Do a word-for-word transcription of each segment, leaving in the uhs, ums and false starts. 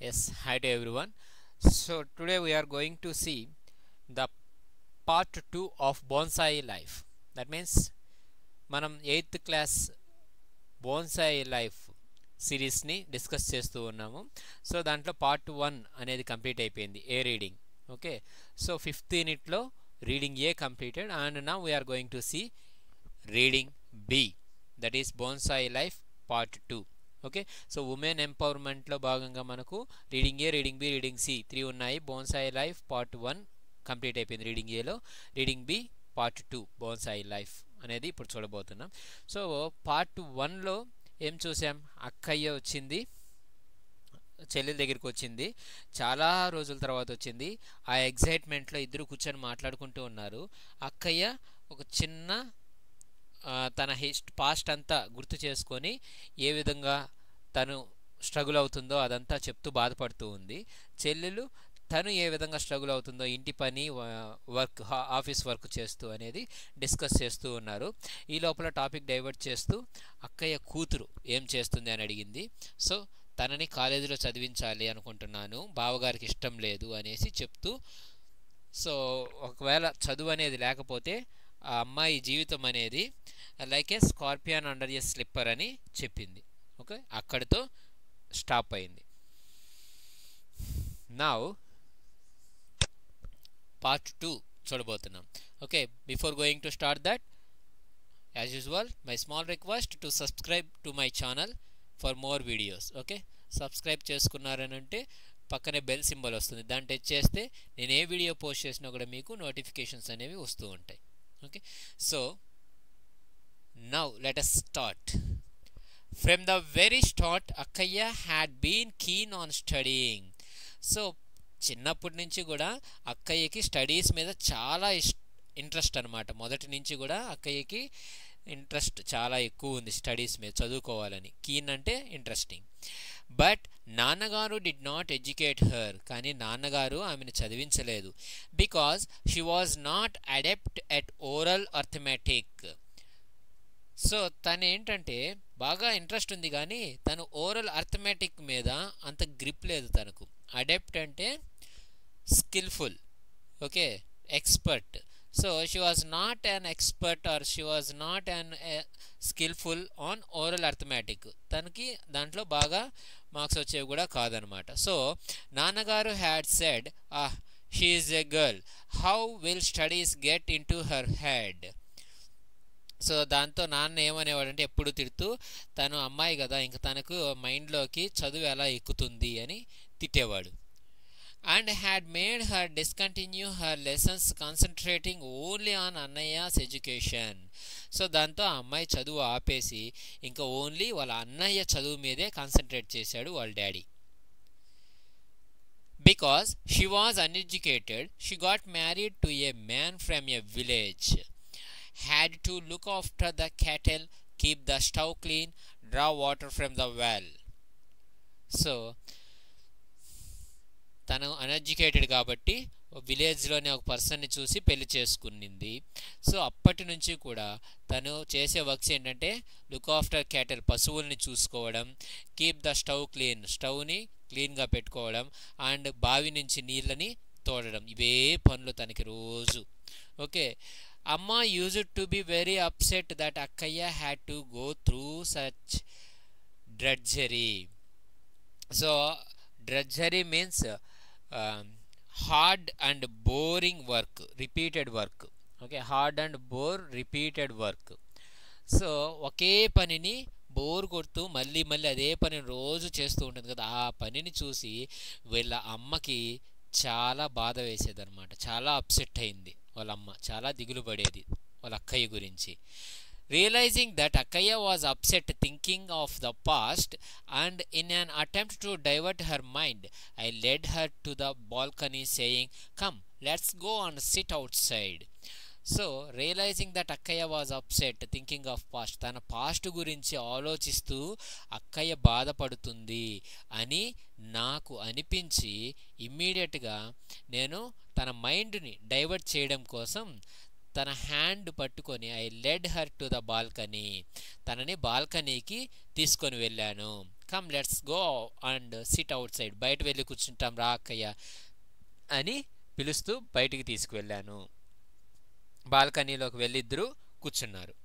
Yes, hi to everyone. So today we are going to see the part two of bonsai life. That means మనం eighth class bonsai life సిరీస్ని discuss చేస్తూ ఉన్నాము. So దాంట్లో part one అనేది complete అయిపోయింది, A reading. Okay, so fifth యూనిట్లో reading A completed and now we are going to see reading B, that is bonsai life part two. Okay, so women ఎంపవర్మెంట్లో భాగంగా మనకు reading A, reading B, reading C three ఉన్నాయి. Bonsai life part one complete అయిపోయింది reading ఏలో. Reading B part two bonsai life అనేది ఇప్పుడు చూడబోతున్నాం. So part వన్లో ఏం చూసాం? అక్కయ్య వచ్చింది, చెల్లెల దగ్గరికి వచ్చింది, చాలా రోజుల తర్వాత వచ్చింది. ఆ ఎగ్జైట్మెంట్లో ఇద్దరు కూర్చొని మాట్లాడుకుంటూ ఉన్నారు. అక్కయ్య ఒక చిన్న తన హిస్ట్ పాస్ట్ అంతా గుర్తు చేసుకొని ఏ విధంగా తను స్ట్రగుల్ అవుతుందో అదంతా చెప్తూ బాధపడుతూ ఉంది. చెల్లెలు తను ఏ విధంగా స్ట్రగుల్ అవుతుందో ఇంటి పని, వర్క్, ఆఫీస్ వర్క్ చేస్తూ అనేది డిస్కస్ చేస్తూ ఉన్నారు. ఈ లోపల టాపిక్ డైవర్ట్ చేస్తూ అక్కయ్య కూతురు ఏం చేస్తుంది అని అడిగింది. సో తనని కాలేజీలో చదివించాలి అనుకుంటున్నాను, బావగారికి ఇష్టం లేదు అనేసి చెప్తూ, సో ఒకవేళ చదువు అనేది లేకపోతే ఆ అమ్మాయి జీవితం అనేది like a scorpion under a slipper అని చెప్పింది. ఓకే, అక్కడితో స్టాప్ అయింది. నౌ పార్ట్ టూ చూడబోతున్నాం. Okay, before going to start that, as usual my small request to subscribe to my channel for more videos. Okay, subscribe చేసుకున్నారని అంటే పక్కనే bell symbol వస్తుంది, దాన్ని టచ్ చేస్తే నేను ఏ వీడియో పోస్ట్ చేసినా కూడా మీకు నోటిఫికేషన్స్ అనేవి వస్తూ ఉంటాయి. Okay, so now let us start. From the very start, Akkaya had been keen on studying. So చిన్నప్పటి నుంచి కూడా అక్కయ్యకి స్టడీస్ మీద చాలా ఇంట్రెస్ట్ అనమాట. మొదటి నుంచి కూడా అక్కయ్యకి ఇంట్రెస్ట్ చాలా ఎక్కువ ఉంది స్టడీస్ మీద, చదువుకోవాలని. కీన్ అంటే ఇంట్రెస్టింగ్. బట్ నాన్నగారు డిడ్ నాట్ ఎడ్యుకేట్ హర్, కానీ నాన్నగారు ఆమెను చదివించలేదు. Because she was not adept at oral arithmetic. So తను ఏంటంటే బాగా ఇంట్రెస్ట్ ఉంది కానీ తను ఓరల్ అర్థమెటిక్ మీద అంత గ్రిప్ లేదు తనకు. అడెప్ట్ అంటే skilful, okay, expert. So she was not an expert or she was not an skilful on oral arithmetic. తనకి దాంట్లో బాగా మార్క్స్ వచ్చేవి కూడా కాదనమాట. సో నాన్నగారు had said, ah she is a girl, how will studies get into her head. So దాంతో నాన్న ఏమనేవాడంటే ఎప్పుడు తిడుతూ, తను అమ్మాయి కదా ఇంక తనకు మైండ్లోకి చదువు ఎలా ఎక్కుతుంది అని తిట్టేవాడు. And had made her discontinue her lessons concentrating only on అన్నయ్యస్ ఎడ్యుకేషన్. సో దాంతో ఆ అమ్మాయి చదువు ఆపేసి ఇంకా ఓన్లీ వాళ్ళ అన్నయ్య చదువు మీదే కాన్సన్ట్రేట్ చేశాడు వాళ్ళ daddy. Because she was uneducated, she got married to a man from a village, had to look after the cattle, keep the stove clean, draw water from the well. So తను uneducated కాబట్టి విలేజ్లోనే ఒక పర్సన్ని చూసి పెళ్లి చేసుకునింది. So అప్పటి నుంచి కూడా తను చేసే వర్క్స్ ఏంటంటే లుక్ ఆఫ్టర్ క్యాటల్, పశువుల్ని చూసుకోవడం, కీప్ ద స్టవ్ క్లీన్, స్టవ్ని క్లీన్గా పెట్టుకోవడం, అండ్ బావి నుంచి నీళ్ళని తోడడం. ఇవే పనులు తనకి రోజు. Okay, Amma used to be very upset that Akkaya had to go through such drudgery. So drudgery means uh, hard and boring work, repeated work. Okay, hard and bore repeated work. So ఒకే పనిని bore కొడుతూ మళ్ళీ మళ్ళీ అదే పనిని రోజు చేస్తూ ఉంటుంది కదా, ఆ పనిని చూసి వీళ్ళ అమ్మకి చాలా బాధ వేసేదన్నమాట. చాలా అప్సెట్ అయింది వాళ్ళ అమ్మ, చాలా దిగులు పడేది వాళ్ళ అక్కయ్య గురించి. రియలైజింగ్ దట్ అక్కయ్య was upset thinking of the past and in an attempt to divert her mind I led her to the balcony saying, come let's go and sit outside. So realising that అక్కయ్య was upset thinking of past, తన పాస్ట్ గురించి ఆలోచిస్తూ అక్కయ్య బాధపడుతుంది అని నాకు అనిపించి ఇమ్మీడియట్గా నేను తన మైండ్ని డైవర్ట్ చేయడం కోసం తన హ్యాండ్ పట్టుకొని I led her to the balcony, తనని బాల్కనీకి తీసుకొని వెళ్ళాను. Come let's go and sit outside, బయట వెళ్ళి కూర్చుంటాం రా అక్కయ్య అని పిలుస్తూ బయటికి తీసుకువెళ్ళాను. బాల్కనీలోకి వెళ్ళి ఇద్దరు కూర్చున్నారు.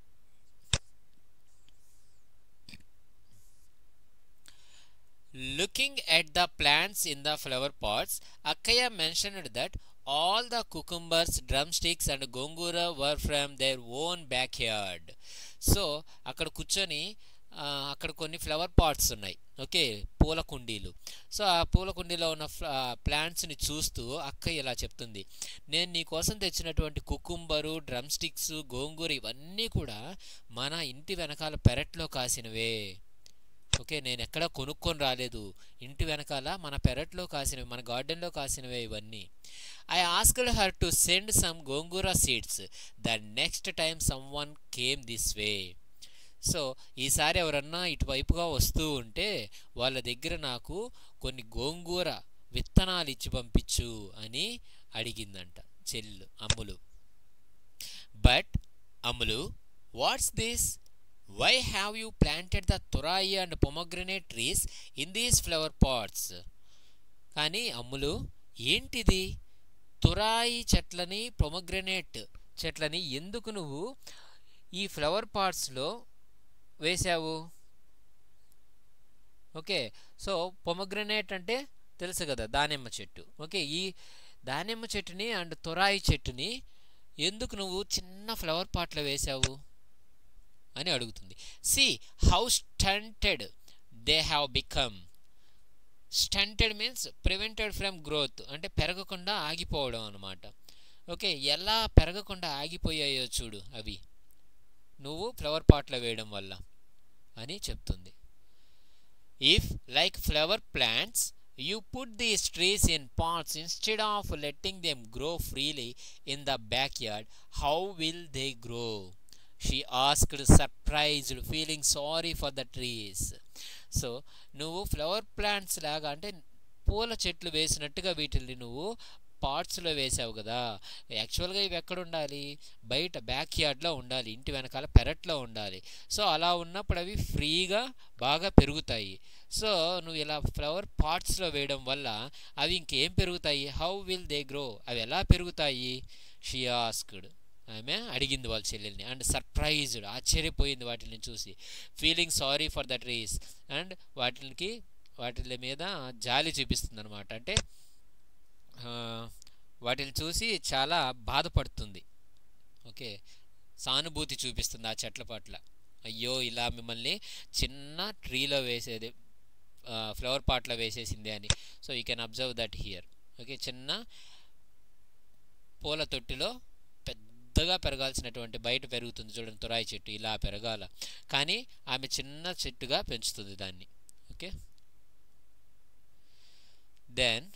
Looking at the plants in the flower pots, Akkaya mentioned that all the cucumbers, drumsticks and gongura were from their own backyard. So అక్కడ కూర్చొని అక్కడ కొన్ని ఫ్లవర్ పాట్స్ ఉన్నాయి, ఓకే, పూల కుండీలు. సో ఆ పూల కుండీలో ఉన్న ప్లాంట్స్ని చూస్తూ అక్క ఇలా చెప్తుంది, నేను నీ కోసం తెచ్చినటువంటి కుకుంబరు, డ్రమ్ స్టిక్స్, గోంగూర ఇవన్నీ కూడా మన ఇంటి వెనకాల పెరట్లో కాసినవే. ఓకే, నేను ఎక్కడ కొనుక్కొని రాలేదు, ఇంటి వెనకాల మన పెరట్లో కాసినవి, మన గార్డెన్లో కాసినవే ఇవన్నీ. I asked her to send some gongura seeds the next time someone came this way. So ఈసారి ఎవరన్నా ఇటువైపుగా వస్తూ ఉంటే వాళ్ళ దగ్గర నాకు కొన్ని గోంగూర విత్తనాలు ఇచ్చి పంపించు అని అడిగిందంట చెల్లు Ammulu. But Ammulu, what's this? Why have you planted the turai and pomegranate trees in these flower pots? కానీ అమ్ములు, ఏంటిది తురాయి చెట్లని, పొమగ్రనేట్ చెట్లని ఎందుకు నువ్వు ఈ ఫ్లవర్ పాట్స్లో వేసావు? ఓకే, సో పొమగ్రనేట్ అంటే తెలుసు కదా, దానిమ్మ చెట్టు. ఓకే, ఈ దానిమ్మ చెట్టుని అండ్ తురాయి చెట్టుని ఎందుకు నువ్వు చిన్న ఫ్లవర్ పాట్లో వేసావు అని అడుగుతుంది. See how stunted they have become. Stunted means prevented from growth, అంటే పెరగకుండా ఆగిపోవడం అనమాట. ఓకే, ఎలా పెరగకుండా ఆగిపోయాయో చూడు అవి నువ్వు ఫ్లవర్ పాట్లో వేయడం వల్ల అని చెప్తుంది. If like flower plants you put these trees in pots instead of letting them grow freely in the backyard, how will they grow? She asked, surprised, feeling sorry for the trees. So నువ్వు flower plants లాగా అంటే పూల చెట్లు వేసినట్టుగా వీటిని నువ్వు పాట్స్లో వేసావు కదా, యాక్చువల్గా ఇవి ఎక్కడ ఉండాలి? బయట బ్యాక్ యార్డ్లో ఉండాలి, ఇంటి వెనకాల పెరట్లో ఉండాలి. సో అలా ఉన్నప్పుడు అవి ఫ్రీగా బాగా పెరుగుతాయి. సో నువ్వు ఇలా ఫ్లవర్ పాట్స్లో వేయడం వల్ల అవి ఇంకేం పెరుగుతాయి? How will they grow? అవి ఎలా పెరుగుతాయి? షీ ఆస్క్డ్, ఆమె అడిగింది వాళ్ళ చెల్లెల్ని. అండ్ సర్ప్రైజ్డ్, ఆశ్చర్యపోయింది వాటిని చూసి. Feeling sorry for the trees, and వాటికి వాటి మీద జాలి చూపిస్తుంది అనమాట. అంటే వాటిని చూసి చాలా బాధపడుతుంది. ఓకే, సానుభూతి చూపిస్తుంది ఆ చెట్ల పట్ల. అయ్యో, ఇలా మిమ్మల్ని చిన్న ట్రీలో వేసేది, ఫ్లవర్ పాట్లో వేసేసింది అని. So you can observe that here. Okay, చిన్న పూల తొట్టిలో పెద్దగా పెరగాల్సినటువంటి బయట పెరుగుతుంది చూడండి తురాయి చెట్టు, ఇలా పెరగాల, కానీ ఆమె చిన్న చెట్టుగా పెంచుతుంది దాన్ని. Okay, then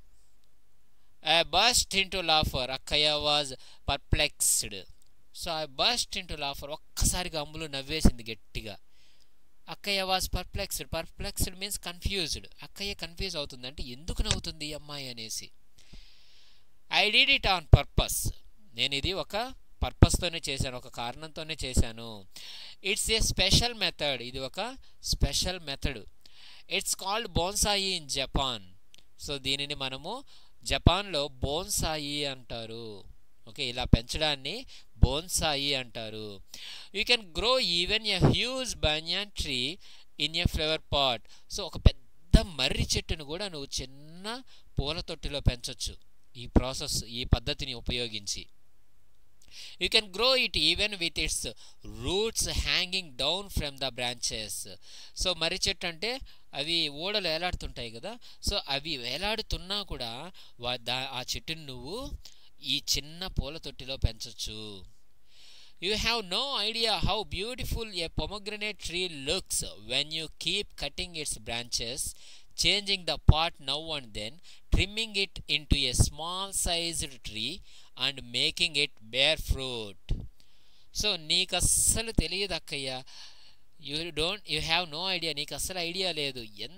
I burst into laughter. Akkaya was perplexed. So I burst into laughter. ఒక్కసారిగా అమ్ములు నవ్వేసింది గట్టిగా. అక్కయ్య was perplexed. Perplexed means confused. అక్కయ్య కన్ఫ్యూజ్ అవుతుంది, అంటే ఎందుకు నవ్వుతుంది ఈ అమ్మాయి అనేసి. I did it on purpose. నేను ఇది ఒక పర్పస్తోనే చేశాను, ఒక కారణంతోనే చేశాను. It's a special method. ఇది ఒక special method. It's called bonsai in Japan. So దీనిని మనము జపాన్లో బోన్సాయి అంటారు. ఓకే, ఇలా పెంచడాన్ని బోన్సాయి అంటారు. You can grow even a huge banyan tree in a flower pot. So ఒక పెద్ద మర్రి చెట్టును కూడా నువ్వు చిన్న పూల తొట్టిలో పెంచవచ్చు ఈ ప్రాసెస్, ఈ పద్ధతిని ఉపయోగించి. You can grow it even with its roots hanging down from the branches. So మర్రి చెట్టు అంటే అవి ఓడలు వేలాడుతుంటాయి కదా, సో అవి వేలాడుతున్నా కూడా ఆ చెట్టుని నువ్వు ఈ చిన్న పూల తొట్టిలో పెంచవచ్చు. You have no idea how beautiful a pomegranate tree looks when you keep cutting its branches, changing the pot now and then, trimming it into a small sized tree and making it bear fruit. So నీకు అస్సలు తెలియదు అక్కయ్య, you don't you have no idea, నీకు అస్సలు idea లేదు. ఎన్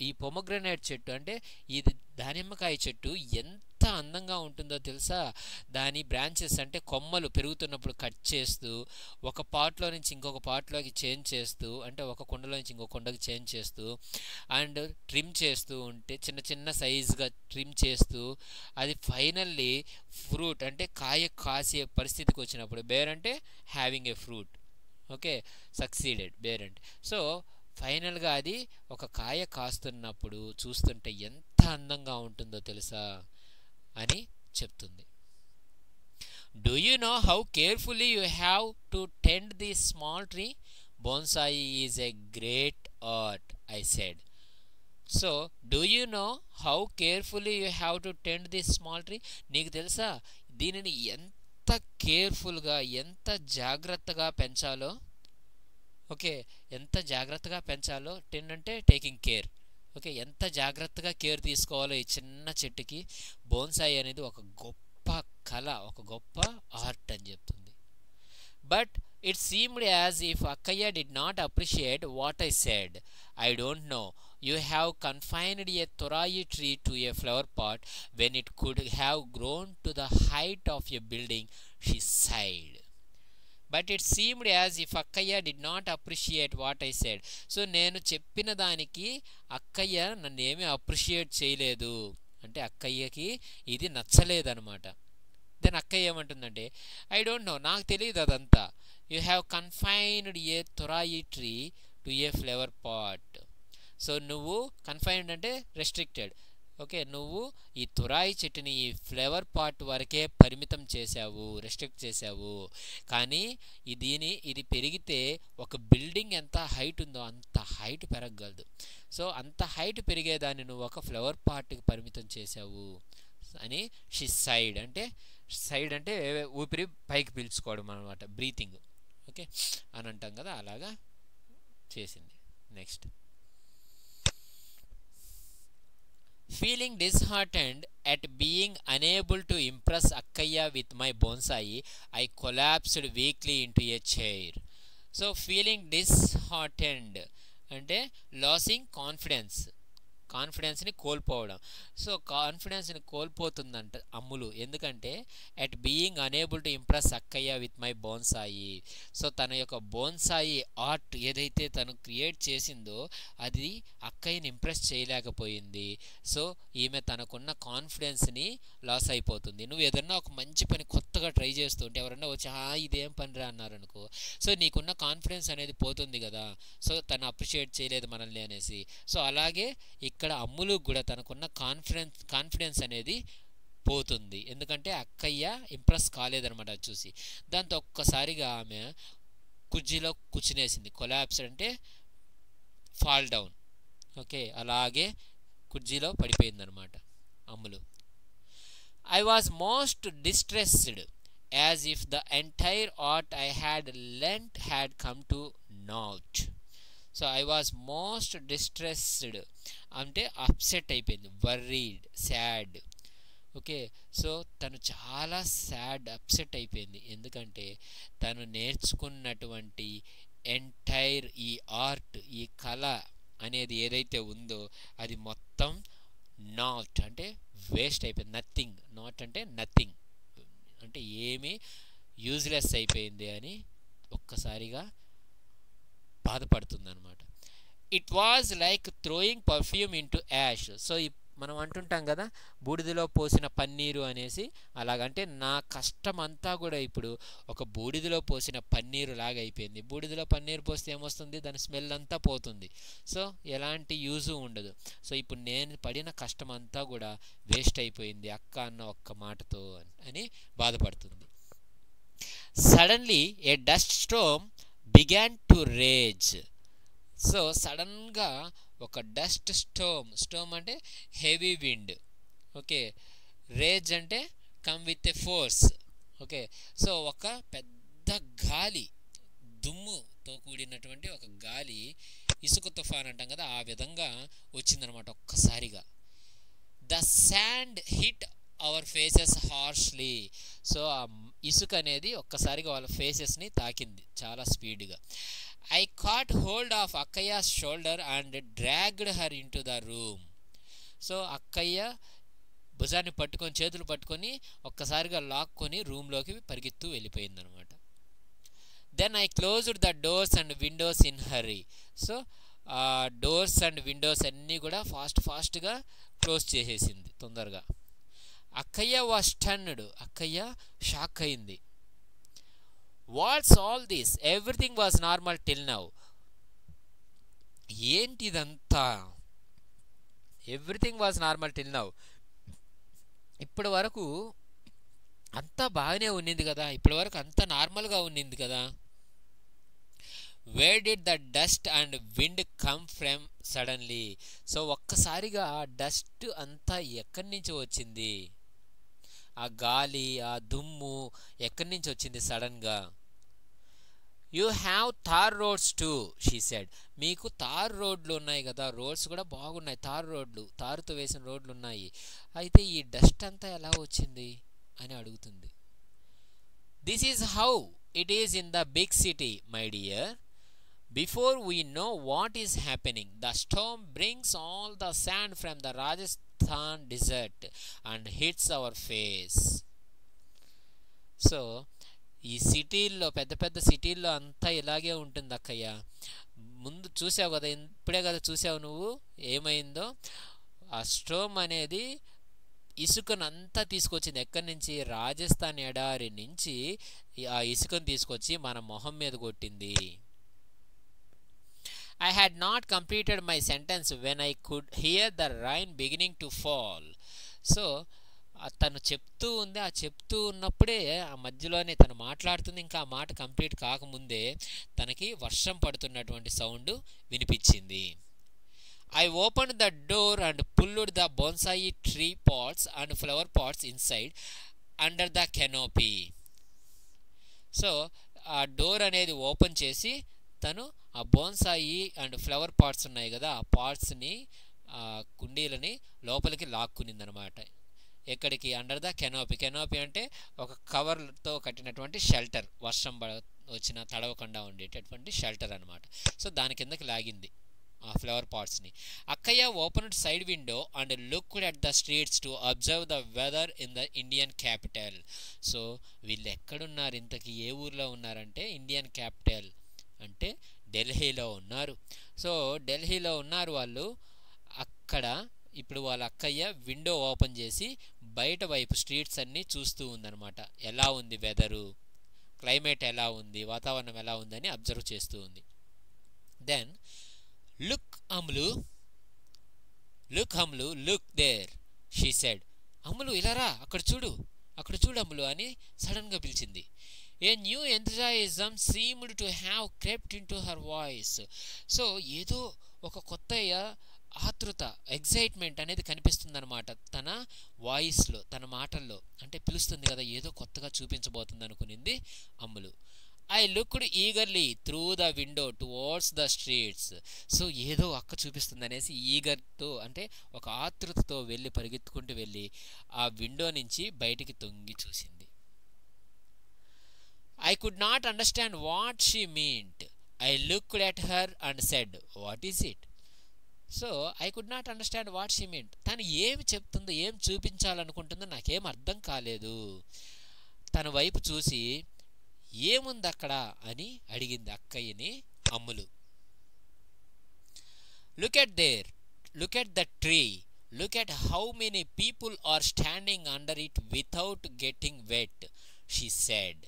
ఈ pomegranate చెట్టు అంటే ఇది దానిమ్మకాయ చెట్టు ఎంత అందంగా ఉంటుందో తెలుసా. దాని బ్రాంచెస్ అంటే కొమ్మలు పెరుగుతున్నప్పుడు కట్ చేస్తూ ఒక పాట్లో నుంచి ఇంకొక పాట్లోకి చేంజ్ చేస్తూ, అంటే ఒక కుండలో నుంచి ఇంకొక కుండకి చేంజ్ చేస్తూ అండ్ ట్రిమ్ చేస్తూ ఉంటే చిన్న చిన్న సైజుగా ట్రిమ్ చేస్తూ అది ఫైనల్లీ ఫ్రూట్ అంటే కాయ కాసే పరిస్థితికి వచ్చినప్పుడు, బేర్ అంటే having a fruit, okay, succeeded bear అంటే. సో ఫైనల్గా అది ఒక కాయ కాస్తున్నప్పుడు చూస్తుంటే ఎంత అందంగా ఉంటుందో తెలుసా అని చెప్తుంది. Do you know how carefully you have to tend the small tree? Bonsai is a great art, I said. So do you know how carefully you have to tend the small tree? నీకు తెలుసా దీనిని ఎంత కేర్ఫుల్గా ఎంత జాగ్రత్తగా పెంచాలో? Okay, ఎంత జాగ్రత్తగా పెంచాలో, టెన్ అంటే టేకింగ్ కేర్. ఓకే, ఎంత జాగ్రత్తగా కేర్ తీసుకోవాలో ఈ చిన్న చెట్టుకి. బోన్సాయి అనేది ఒక గొప్ప కళ, ఒక గొప్ప ఆర్ట్ అని చెప్తుంది. But it seemed as if అక్కయ్య did not appreciate what I said. I don't know. You have confined a torai tree to a flower pot when it could have grown to the height of a building, she sighed. But it seemed as if Akkaya did not appreciate what I said. So నేను చెప్పిన దానికి అక్కయ్య నన్ను ఏమీ appreciate చేయలేదు, అంటే అక్కయ్యకి ఇది నచ్చలేదన్నమాట. Then అక్కయ్య ఏమంటుందంటే, ఐ డోంట్ నో, నాకు తెలియదు అదంతా. You have confined a torai tree to a flower pot. So నువ్వు కన్ఫైన్డ్ అంటే రెస్ట్రిక్టెడ్, ఓకే, నువ్వు ఈ తురాయి చెట్టుని ఈ ఫ్లవర్ పాట్ వరకే పరిమితం చేసావు, రెస్ట్రిక్ట్ చేసావు. కానీ దీని ఇది పెరిగితే ఒక బిల్డింగ్ ఎంత హైట్ ఉందో అంత హైట్ పెరగగలదు. సో అంత హైట్ పెరిగేదాన్ని నువ్వు ఒక ఫ్లవర్ పాట్కి పరిమితం చేసావు అని షీ సైడ్. అంటే సైడ్ అంటే ఊపిరి పైకి పీల్చుకోవడం అనమాట, బ్రీతింగ్, ఓకే అని అంటాం కదా, అలాగా చేసింది. Next, feeling disheartened at being unable to impress Akkaya with my bonsai, I collapsed weakly into a chair. So feeling disheartened అంటే losing confidence, కాన్ఫిడెన్స్ని కోల్పోవడం. సో కాన్ఫిడెన్స్ని కోల్పోతుందంట అమ్ములు, ఎందుకంటే at being unable to impress అక్కయ్య విత్ మై బోన్సాయి. సో తన యొక్క బోన్సాయి ఆర్ట్ ఏదైతే తను క్రియేట్ చేసిందో అది అక్కయ్యని ఇంప్రెస్ చేయలేకపోయింది. సో ఈమె తనకున్న కాన్ఫిడెన్స్ని లాస్ అయిపోతుంది. నువ్వు ఏదన్నా ఒక మంచి పని కొత్తగా ట్రై చేస్తుంటే ఎవరన్నా వచ్చి ఇదేం పనిరా అన్నారనుకో, సో నీకున్న కాన్ఫిడెన్స్ అనేది పోతుంది కదా. సో తను అప్రిషియేట్ చేయలేదు మనల్ని అనేసి. సో అలాగే ఇక్కడ అమ్ములు కూడా తనకున్న కాన్ఫిడెన్స్ కాన్ఫిడెన్స్ అనేది పోతుంది, ఎందుకంటే అక్కయ్య ఇంప్రెస్ కాలేదనమాట అది చూసి. దాంతో ఒక్కసారిగా ఆమె కుర్చీలో కూర్చునేసింది. కొలాప్స్ అంటే ఫాల్ డౌన్, ఓకే, అలాగే కుర్చీలో పడిపోయింది అనమాట Ammulu. I was most distressed as if the entire art I had lent had come to nought. So I was most distressed అంటే అప్సెట్ అయిపోయింది, వర్రీడ్, సాడ్, ఓకే. సో తను చాలా సాడ్, అప్సెట్ అయిపోయింది, ఎందుకంటే తను నేర్చుకున్నటువంటి ఎంటైర్ ఈ ఆర్ట్, ఈ కళ అనేది ఏదైతే ఉందో అది మొత్తం నాట్ అంటే వేస్ట్ అయిపోయింది, నథింగ్. నాట్ అంటే నథింగ్ అంటే ఏమీ యూజ్లెస్ అయిపోయింది అని ఒక్కసారిగా బాధపడుతుంది అనమాట. It was like throwing perfume into ash. So మనం అంటుంటాం కదా బూడిదలో పోసిన పన్నీరు అనేసి, అలాగంటే నా కష్టం అంతా కూడా ఇప్పుడు ఒక బూడిదలో పోసిన పన్నీరు లాగా అయిపోయింది. బూడిదలో పన్నీరు పోస్తే ఏమొస్తుంది, దాని స్మెల్ అంతా పోతుంది, సో ఎలాంటి యూజు ఉండదు. సో ఇప్పుడు నేను పడిన కష్టం అంతా కూడా వేస్ట్ అయిపోయింది అక్క అన్న ఒక్క మాటతో అని బాధపడుతుంది. Suddenly a dust storm began to rage. So సడన్గా ఒక డస్ట్ స్టోమ్, స్టోమ్ అంటే హెవీ విండ్, ఓకే, రేజ్ అంటే come with a force, okay. So ఒక పెద్ద గాలి, దుమ్ముతో కూడినటువంటి ఒక గాలి, ఇసుక తుఫాన్ అంటాం కదా ఆ విధంగా వచ్చిందనమాట ఒక్కసారిగా. The sand hit our faces harshly. So ఆ ఇసుక అనేది ఒక్కసారిగా వాళ్ళ ఫేసెస్ని తాకింది చాలా స్పీడ్గా. I caught hold of Akkaya's shoulder and dragged her into the room. సో అక్కయ్య భుజాన్ని పట్టుకొని చేతులు పట్టుకొని ఒక్కసారిగా లాక్కొని రూమ్లోకి పరిగెత్తు వెళ్ళిపోయిందనమాట. Then I closed the doors and windows in hurry. So doors and windows అన్నీ కూడా ఫాస్ట్ ఫాస్ట్గా క్లోజ్ చేసేసింది తొందరగా. అక్కయ్య వాజ్ స్టన్డ్. అక్కయ్య షాక్ అయింది. What's all this? Everything was normal till now. ఏంటిదంతా? Everything was normal till now. ఇప్పటి వరకు అంతా బాగానే ఉన్నింది కదా, ఇప్పటి వరకు అంతా నార్మల్గా ఉన్నింది కదా. Where did the dust and wind come from suddenly? So ఒక్కసారిగా ఆ డస్ట్ అంతా ఎక్కడి నుంచి వచ్చింది? ఆ గాలి, ఆ దుమ్ము ఎక్కడి నుంచి వచ్చింది సడన్గా? You have tar roads too, she said. మీకు తార్ రోడ్లు ఉన్నాయి కదా, రోడ్స్ కూడా బాగున్నాయి, తార్ రోడ్లు, తారుతో వేసిన రోడ్లు ఉన్నాయి. అయితే ఈ డస్ట్ అంతా ఎలా వచ్చింది అని అడుగుతుంది. This is how it is in the big city my dear. Before we know what is happening the storm brings all the sand from the Rajasthan desert and hits our face. So ఈ సిటీల్లో, పెద్ద పెద్ద సిటీల్లో అంతా ఇలాగే ఉంటుంది అక్కయ్య. ముందు చూసావు కదా, ఇప్పుడే కదా చూసావు నువ్వు ఏమైందో. ఆ స్టోమ్ అనేది ఇసుకను అంతా తీసుకొచ్చింది. ఎక్కడి నుంచి? రాజస్థాన్ ఎడారి నుంచి ఆ ఇసుకను తీసుకొచ్చి మన మొహం మీద కొట్టింది. I had not completed my sentence when I could hear the rain beginning to fall. So తను చెప్తూ ఉంది, ఆ చెప్తూ ఉన్నప్పుడే ఆ మధ్యలోనే తను మాట్లాడుతుంది, ఇంకా ఆ మాట కంప్లీట్ కాకముందే తనకి వర్షం పడుతున్నటువంటి సౌండ్ వినిపించింది. I opened the door and pulled the bonsai tree pots and flower pots inside under the canopy. So ఆ డోర్ అనేది ఓపెన్ చేసి తను ఆ బోన్సాయి అండ్ ఫ్లవర్ పాట్స్ ఉన్నాయి కదా, ఆ పాట్స్ని, ఆ కుండీలని లోపలికి లాక్కునింది అనమాట. ఎక్కడికి? Under the canopy. కెనోపీ అంటే ఒక కవర్తో కట్టినటువంటి షెల్టర్, వర్షం వచ్చిన తడవకుండా ఉండేటటువంటి షెల్టర్ అనమాట. సో దాని కిందకి లాగింది ఆ ఫ్లవర్ పాట్స్ని. అక్కయ్య opened side window and looked at the streets to observe the weather in the Indian capital. So వీళ్ళు ఎక్కడున్నారు ఇంతకీ, ఏ ఊర్లో ఉన్నారంటే ఇండియన్ క్యాపిటల్ అంటే ఢిల్లీలో ఉన్నారు. సో ఢిల్లీలో ఉన్నారు వాళ్ళు. అక్కడ ఇప్పుడు వాళ్ళ అక్కయ్య విండో ఓపెన్ చేసి బయట వైపు స్ట్రీట్స్ అన్నీ చూస్తూ ఉందన్నమాట. ఎలా ఉంది వెదరు, క్లైమేట్ ఎలా ఉంది, వాతావరణం ఎలా ఉందని అబ్జర్వ్ చేస్తూ ఉంది. Then look Ammulu, look Ammulu, look there, she said. Ammulu ఇలా రా, అక్కడ చూడు, అక్కడ చూడు అమ్ములు అని సడన్గా పిలిచింది. A new enthusiasm seemed to have crept into her voice. So ఏదో ఒక కొత్త ఆతృత, ఎగ్జైట్మెంట్ అనేది కనిపిస్తుంది అనమాట తన వాయిస్లో, తన మాటల్లో. అంటే పిలుస్తుంది కదా, ఏదో కొత్తగా చూపించబోతుంది అనుకునింది Ammulu. I looked eagerly through the window towards the streets. So ఏదో అక్క చూపిస్తుంది అనేసి ఈగర్తో అంటే ఒక ఆతృతతో వెళ్ళి పరిగెత్తుకుంటూ వెళ్ళి ఆ విండో నుంచి బయటికి తొంగి చూసింది. I could not understand what she meant. I looked at her and said, what is it? So I could not understand what she meant. తను ఏమి చెప్తుందో, ఏం చూపించాలనుకుంటుందో నాకేం అర్థం కాలేదు. తన వైపు చూసి ఏముంది అక్కడ అని అడిగింది అక్కయ్యని Ammulu. Look at there, look at the tree, look at how many people are standing under it without getting wet, she said,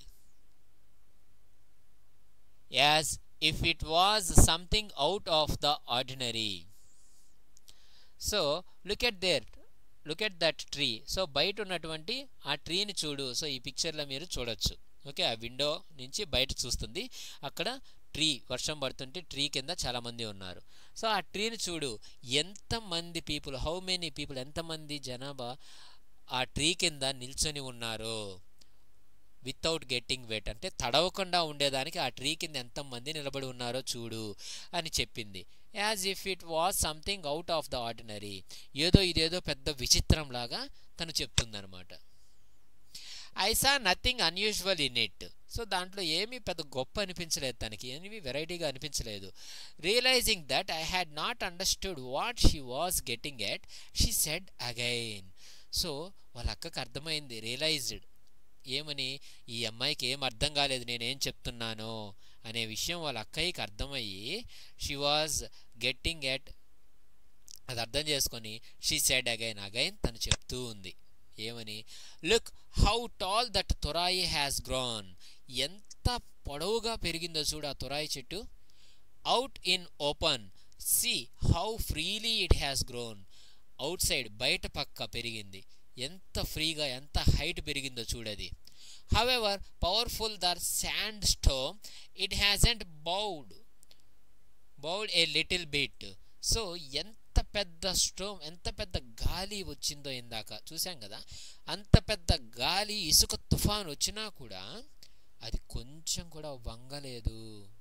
as if it was something out of the ordinary. So look at there, look at that tree. So బయట ఉన్నటువంటి ఆ ట్రీని చూడు. So ఈ పిక్చర్లో మీరు చూడొచ్చు. Okay, ఆ విండో నుంచి బయట చూస్తుంది. అక్కడ ట్రీ, వర్షం పడుతుంటే ట్రీ కింద చాలామంది ఉన్నారు. సో ఆ ట్రీని చూడు, ఎంతమంది పీపుల్, హౌ మెనీ పీపుల్, ఎంతమంది జనాభా ఆ ట్రీ కింద నిల్చొని ఉన్నారు. వితౌట్ గెట్టింగ్ వెట్ అంటే తడవకుండా ఉండేదానికి ఆ ట్రీ కింద ఎంతమంది నిలబడి ఉన్నారో చూడు అని చెప్పింది. As if it was something out of the ordinary. ఏదో ఇదేదో పెద్ద విచిత్రంలాగా తను చెప్తుందనమాట. I saw nothing unusual in it. So దాంట్లో ఏమీ పెద్ద గొప్ప అనిపించలేదు, తనకి ఏమీ వెరైటీగా అనిపించలేదు. Realizing that I had not understood what she was getting at, she said again. So వాళ్ళ అక్కకి అర్థమైంది, రియలైజ్డ్ ఏమని, ఈ అమ్మాయికి ఏం అర్థం కాలేదు నేనేం చెప్తున్నానో అనే విషయం వాళ్ళ అక్కయ్యకి అర్థమయ్యి, షీ వాజ్ గెట్టింగ్ ఎట్ అది అర్థం చేసుకొని షీ సెడ్ అగైన్, అగైన్ తను చెప్తూ ఉంది ఏమని, లుక్ హౌ టాల్ దట్ తురాయి హ్యాస్ గ్రోన్, ఎంత పొడవుగా పెరిగిందో చూడు ఆ తురాయి చెట్టు. Out in open see how freely it has grown, outside బయట పక్క పెరిగింది, ఎంత ఫ్రీగా ఎంత హైట్ పెరిగిందో చూడది. However powerful the sand storm it hasn't bowed bowed a little bit. So ఎంత పెద్ద స్టోమ్, ఎంత పెద్ద గాలి వచ్చిందో ఇందాక చూసాం కదా, అంత పెద్ద గాలి ఇసుక తుఫాన్ వచ్చినా కూడా అది కొంచెం కూడా వంగలేదు.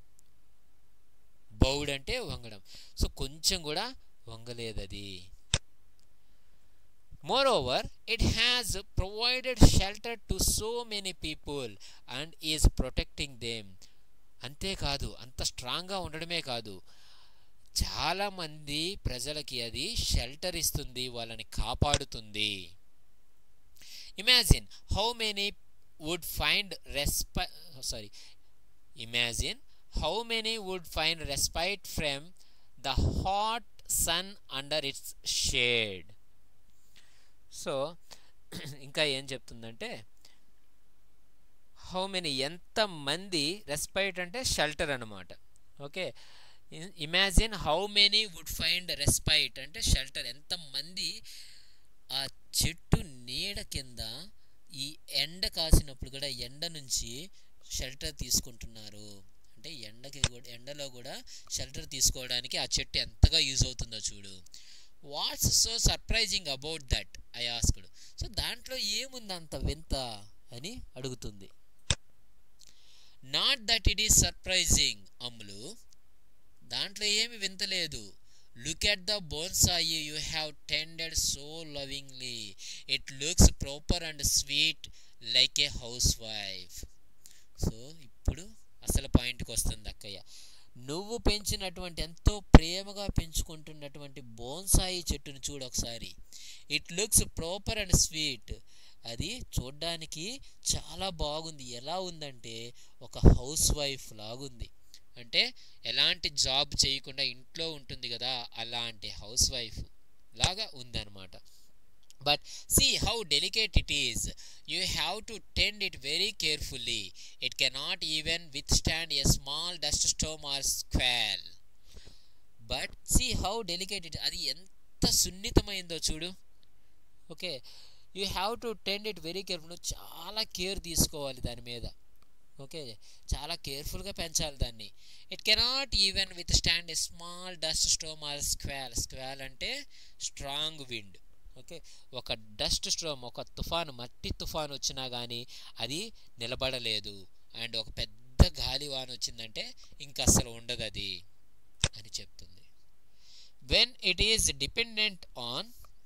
బౌడ్ అంటే వంగడం, సో కొంచెం కూడా వంగలేదు అది. Moreover, it has provided shelter to so many people and is protecting them. అంతేకాదు, అంత స్ట్రాంగ్గా ఉండడమే కాదు, చాలామంది ప్రజలకి అది షెల్టర్ ఇస్తుంది, వాళ్ళని కాపాడుతుంది. Imagine how many would find respite sorry imagine how many would find respite from the hot sun under its shade. So ఇంకా ఏం చెప్తుందంటే, హౌ మెనీ ఎంతమంది, రెస్పైట్ అంటే షెల్టర్ అనమాట. Okay, imagine how many would find respite అంటే shelter, ఎంతమంది ఆ చెట్టు నీడ కింద ఈ ఎండ కాసినప్పుడు కూడా ఎండ నుంచి షెల్టర్ తీసుకుంటున్నారు. అంటే ఎండకి కూడా ఎండలో కూడా షెల్టర్ తీసుకోవడానికి ఆ చెట్టు ఎంతగా యూజ్ అవుతుందో చూడు. What's so surprising about that I asked. So దాంట్లో ఏముంది అంత వింత అని అడుగుతుంది. Not that it is surprising Ammulu, దాంట్లో ఏమి వింత లేదు. Look at the bonsai you have tended so lovingly, it looks proper and sweet like a housewife. So ఇప్పుడు అసలు పాయింట్కి వస్తుంది అక్కయ్య. నువ్వు పెంచినటువంటి ఎంతో ప్రేమగా పెంచుకుంటున్నటువంటి బోన్సాయి చెట్టును చూడు ఒకసారి. It looks proper and sweet, అది చూడ్డానికి చాలా బాగుంది. ఎలా ఉందంటే ఒక హౌస్ వైఫ్ లాగుంది, అంటే ఎలాంటి జాబ్ చేయకుండా ఇంట్లో ఉంటుంది కదా అలాంటి హౌస్ వైఫ్ లాగా ఉందన్నమాట. But see how delicate it is, you have to tend it very carefully, it cannot even withstand a small dust storm or squall. But see how delicate it, అది ఎంత సున్నితమైందో చూడు. Okay, you have to tend it very careful, చాలా care తీసుకోవాలి దాని మీద. Okay, చాలా కేర్ఫుల్గా పెంచాలి దాన్ని. It cannot even withstand a small dust storm or squall. Squall అంటే స్ట్రాంగ్ విండ్. ఓకే, ఒక డస్ట్ స్ట్రోమ్, ఒక తుఫాను, మట్టి తుఫాను వచ్చినా కానీ అది నిలబడలేదు. అండ్ ఒక పెద్ద గాలివాన వచ్చిందంటే ఇంకా అసలు ఉండదు అది అని చెప్తుంది. When it is dependent on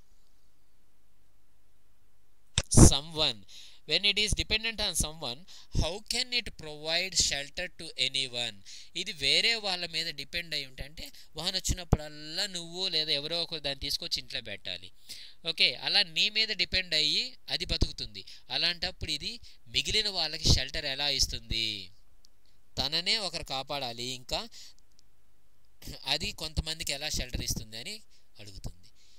someone when it is dependent on someone, how can it provide shelter to anyone? ఇది వేరే వాళ్ళ మీద డిపెండ్ అయి ఉంటే, అంటే వాన వచ్చినప్పుడల్లా నువ్వు లేదా ఎవరో ఒకరు దాన్ని తీసుకొచ్చి ఇంట్లో పెట్టాలి. ఓకే, అలా నీ మీద డిపెండ్ అయ్యి అది బతుకుతుంది. అలాంటప్పుడు ఇది మిగిలిన వాళ్ళకి షెల్టర్ ఎలా ఇస్తుంది? తననే ఒకరు కాపాడాలి, ఇంకా అది కొంతమందికి ఎలా షెల్టర్ ఇస్తుంది అని అడుగుతుంది.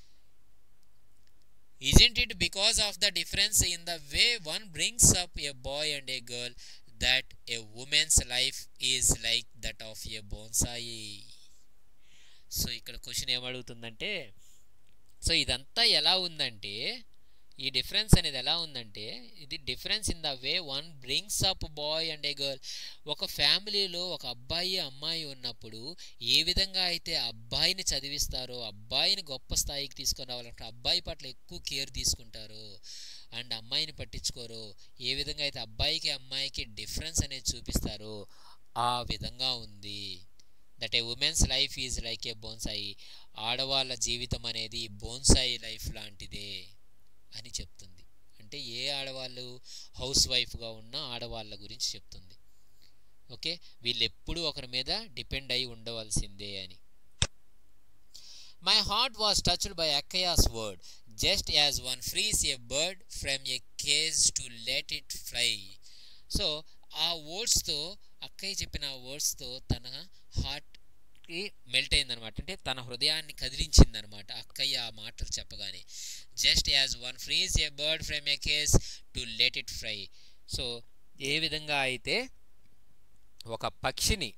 Isn't it because of the difference in the way one brings up a boy and a girl that a woman's life is like that of a bonsai? So ఇక్కడ క్వశ్చన్ ఏమడుగుతుందంటే, సో ఇదంతా ఎలా ఉందంటే, ఈ difference అనేది ఎలా ఉందంటే, ఇది difference in the way one brings up boy and a girl. ఒక ఫ్యామిలీలో ఒక అబ్బాయి అమ్మాయి ఉన్నప్పుడు ఏ విధంగా అయితే అబ్బాయిని చదివిస్తారో, అబ్బాయిని గొప్ప స్థాయికి తీసుకొని రావాలంటే అబ్బాయి పట్ల ఎక్కువ కేర్ తీసుకుంటారో, అండ్ అమ్మాయిని పట్టించుకోరో, ఏ విధంగా అయితే అబ్బాయికి అమ్మాయికి డిఫరెన్స్ అనేది చూపిస్తారో ఆ విధంగా ఉంది. That a women's life is like a bonsai. ఆడవాళ్ళ జీవితం అనేది బోన్సాయి లైఫ్ లాంటిదే అని చెప్తుంది. అంటే ఏ ఆడవాళ్ళు, హౌస్ వైఫ్గా ఉన్న ఆడవాళ్ళ గురించి చెప్తుంది. ఓకే, వీళ్ళు ఎప్పుడూ ఒకరి మీద డిపెండ్ అయి ఉండవలసిందే అని. My heart was touched by అక్కయాస్ word just as one frees a bird from a cage to let it fly. So ఆ వర్డ్స్తో, అక్కయ్య చెప్పిన ఆ వర్డ్స్తో తన హార్ట్కి మెల్ట్ అయిందనమాట. అంటే తన హృదయాన్ని కదిలించిందనమాట అక్కయ్య ఆ మాటలు చెప్పగానే. Just as one frees a bird from a cage to let it fly. So ఏ విధంగా అయితే ఒక పక్షిని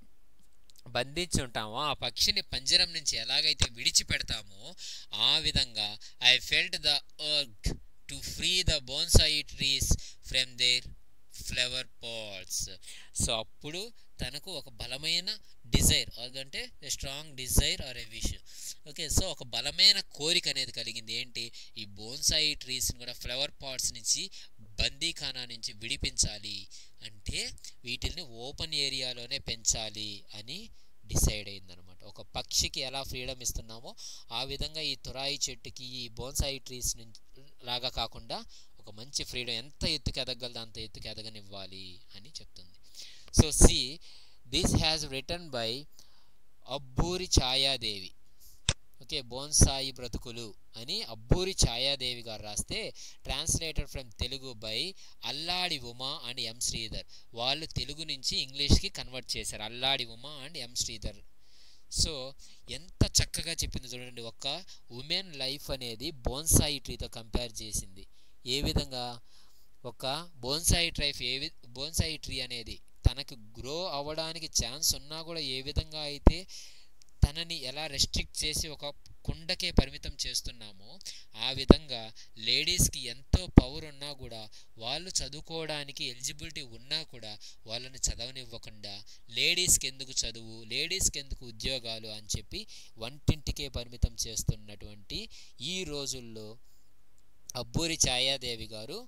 బంధించి ఉంటామో, ఆ పక్షిని పంజరం నుంచి ఎలాగైతే విడిచిపెడతామో ఆ విధంగా I felt the urge to free the bonsai trees from their flower pots. So అప్పుడు తనకు ఒక బలమైన డిజైర్, అంటే strong desire or a wish. Okay, so ఒక బలమైన కోరిక అనేది కలిగింది. ఏంటి? ఈ బోన్సాయి ట్రీస్ని కూడా ఫ్లవర్ పాట్స్ నుంచి, బందీఖానా నుంచి విడిపించాలి, అంటే వీటిల్ని ఓపెన్ ఏరియాలోనే పెంచాలి అని డిసైడ్ అయిందనమాట. ఒక పక్షికి ఎలా ఫ్రీడమ్ ఇస్తున్నామో ఆ విధంగా ఈ తురాయి చెట్టుకి, ఈ బోన్సాయి ట్రీస్ నుంచి లాగా కాకుండా ఒక మంచి ఫ్రీడమ్, ఎంత ఎత్తుకు ఎదగలదో అంత ఎత్తుకు ఎదగనివ్వాలి అని చెప్తుంది. So see this has written by Abburi Chayadevi. Okay, bonsai బ్రతుకులు అని అబ్బూరి ఛాయాదేవి గారు రాస్తే, translated from Telugu by Alladi Uma and M Sridhar. వాళ్ళు తెలుగు నుంచి ఇంగ్లీష్కి కన్వర్ట్ చేశారు, Alladi Uma and M Sridhar. So ఎంత చక్కగా చెప్పింది చూడండి. ఒక ఉమెన్ లైఫ్ అనేది బోన్సాయి ట్రీతో కంపేర్ చేసింది. ఏ విధంగా ఒక bonsai try a bonsai tree అనేది తనకు గ్రో అవ్వడానికి ఛాన్స్ ఉన్నా కూడా ఏ విధంగా అయితే తనని ఎలా రెస్ట్రిక్ట్ చేసి ఒక కుండకే పరిమితం చేస్తున్నామో, ఆ విధంగా లేడీస్కి ఎంతో పవర్ ఉన్నా కూడా, వాళ్ళు చదువుకోవడానికి ఎలిజిబిలిటీ ఉన్నా కూడా వాళ్ళని చదవనివ్వకుండా, లేడీస్కి ఎందుకు చదువు, లేడీస్కి ఎందుకు ఉద్యోగాలు అని చెప్పి వంటింటికే పరిమితం చేస్తున్నటువంటి ఈ రోజుల్లో అబ్బూరి ఛాయాదేవి గారు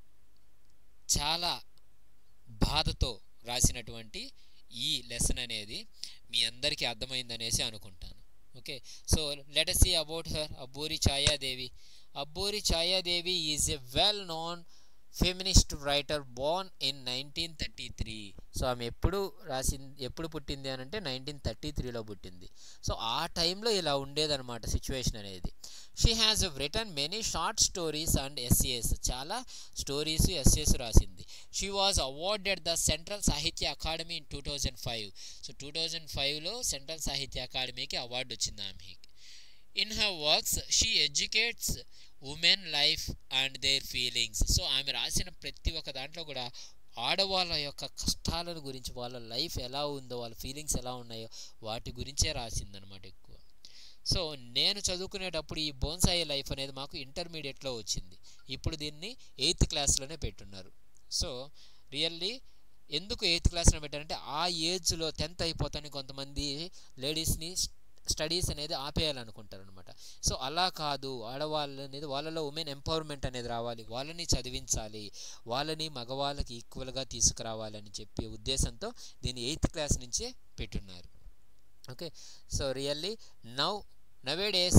చాలా బాధతో రాసినటువంటి ఈ లెసన్ అనేది మీ అందరికీ అర్థమైందనేసి అనుకుంటాను. Okay, so let us see about her. Abburi Chayadevi. Abburi Chayadevi is a well known feminist writer born in nineteen thirty three. So ఆమె ఎప్పుడు రాసింది, ఎప్పుడు పుట్టింది అని అంటే నైన్టీన్ థర్టీ త్రీలో పుట్టింది. సో ఆ టైంలో ఇలా ఉండేదన్నమాట సిచ్యువేషన్ అనేది. She has written many short stories and essays. చాలా స్టోరీస్, ఎస్ఏస్ రాసింది. She was awarded the central Sahitya academy in two thousand five. So two thousand ఫైవ్లో సెంట్రల్ సాహిత్య అకాడమీకి అవార్డు వచ్చింది ఆమెకి. In her works she educates women life and their feelings. So ఆమె రాసిన ప్రతి ఒక్క దాంట్లో కూడా ఆడవాళ్ళ యొక్క కష్టాలను గురించి, వాళ్ళ లైఫ్ ఎలా ఉందో, వాళ్ళ ఫీలింగ్స్ ఎలా ఉన్నాయో వాటి గురించే రాసిందనమాట ఎక్కువ. సో నేను చదువుకునేటప్పుడు ఈ బోన్సాయి లైఫ్ అనేది మాకు ఇంటర్మీడియట్లో వచ్చింది. ఇప్పుడు దీన్ని ఎయిత్ క్లాస్లోనే పెట్టున్నారు. సో రియల్లీ ఎందుకు ఎయిత్ క్లాస్లో పెట్టారంటే, ఆ ఏజ్లో టెన్త్ అయిపోతాను కొంతమంది లేడీస్ని స్టడీస్ అనేది ఆపేయాలనుకుంటారు అనమాట. సో అలా కాదు, ఆడవాళ్ళు అనేది వాళ్ళలో ఉమెన్ ఎంపవర్మెంట్ అనేది రావాలి, వాళ్ళని చదివించాలి, వాళ్ళని మగవాళ్ళకి ఈక్వల్గా తీసుకురావాలని చెప్పే ఉద్దేశంతో దీన్ని ఎయిత్ క్లాస్ నుంచే పెట్టున్నారు. Okay, so really now nowadays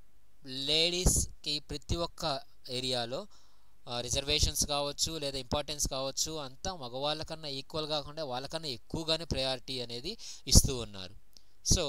లేడీస్కి ప్రతి ఒక్క ఏరియాలో రిజర్వేషన్స్ కావచ్చు లేదా ఇంపార్టెన్స్ కావచ్చు అంతా మగవాళ్ళకన్నా ఈక్వల్ కాకుండా వాళ్ళకన్నా ఎక్కువగానే ప్రయారిటీ అనేది ఇస్తూ ఉన్నారు. సో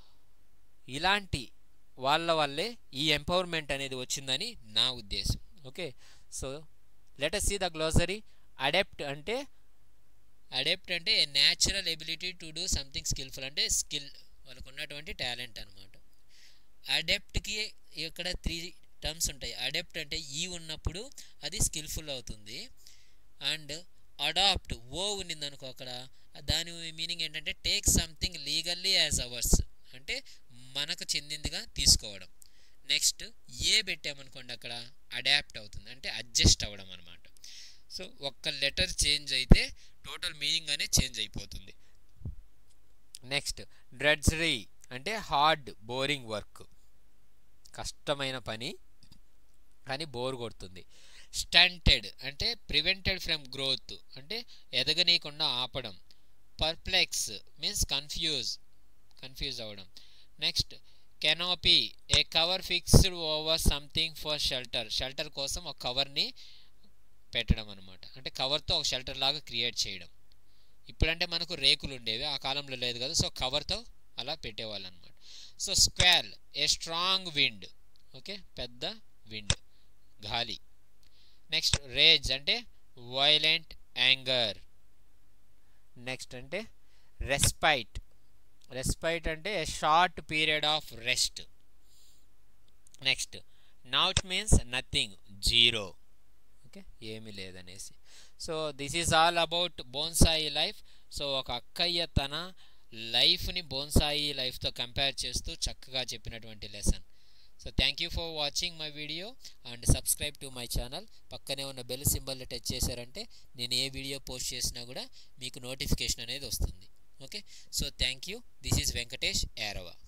ఇలాంటి వాళ్ళ వల్లే ఈ ఎంపవర్మెంట్ అనేది వచ్చిందని నా ఉద్దేశం. Okay, so let us see the glossary. Adapt అంటే అడాప్ట్ అంటే a natural ability to do something skillful, అంటే స్కిల్, వాళ్ళకు ఉన్నటువంటి టాలెంట్ అనమాట. అడాప్ట్కి ఇక్కడ త్రీ టర్మ్స్ ఉంటాయి. అడాప్ట్ అంటే ఈ ఉన్నప్పుడు అది స్కిల్ఫుల్ అవుతుంది. అండ్ అడాప్ట్ ఓ ఉన్నింది అనుకో అక్కడ, దాని మీనింగ్ ఏంటంటే take something legally as ours, అంటే మనకు చెందిందిగా తీసుకోవడం. నెక్స్ట్ ఏ పెట్టామనుకోండి అక్కడ అడాప్ట్ అవుతుంది, అంటే అడ్జస్ట్ అవ్వడం అనమాట. సో ఒక్క లెటర్ చేంజ్ అయితే టోటల్ మీనింగ్ అనేది చేంజ్ అయిపోతుంది. నెక్స్ట్ డ్రెడ్జరీ అంటే హార్డ్ బోరింగ్ వర్క్, కష్టమైన పని కానీ బోర్ కొడుతుంది. స్టంటెడ్ అంటే ప్రివెంటెడ్ ఫ్రమ్ గ్రోత్, అంటే ఎదగనీయకుండా ఆపడం. పర్ప్లెక్స్ మీన్స్ కన్ఫ్యూజ్, కన్ఫ్యూజ్ అవ్వడం. Next canopy a cover fixed over something for shelter, shelter కోసం ఒక కవర్ని పెట్టడం అనమాట, అంటే కవర్తో ఒక షెల్టర్ లాగా క్రియేట్ చేయడం. ఇప్పుడంటే మనకు రేకులు ఉండేవి, ఆ కాలంలో లేదు కదా, సో కవర్తో అలా పెట్టేవాళ్ళు అనమాట. So squall a strong wind, okay, పెద్ద విండ్, గాలి. నెక్స్ట్ రేజ్ అంటే వైలెంట్ యాంగర్. నెక్స్ట్ అంటే రెస్పైట్, రెస్పైట్ అంటే a short period of rest. Next nought means nothing, zero, okay, ఏమీ లేదనేసి. So this is all about bonsai life. So ఒక అక్కయ్య తన లైఫ్ని బోన్సాయి లైఫ్తో కంపేర్ చేస్తూ చక్కగా చెప్పినటువంటి lesson. So thank you for watching my video and subscribe to my channel. పక్కనే ఉన్న బెల్ సింబల్ని టచ్ చేశారంటే నేను ఏ వీడియో పోస్ట్ చేసినా కూడా మీకు నోటిఫికేషన్ అనేది వస్తుంది. Okay, so thank you. This is Venkatesh Yarava.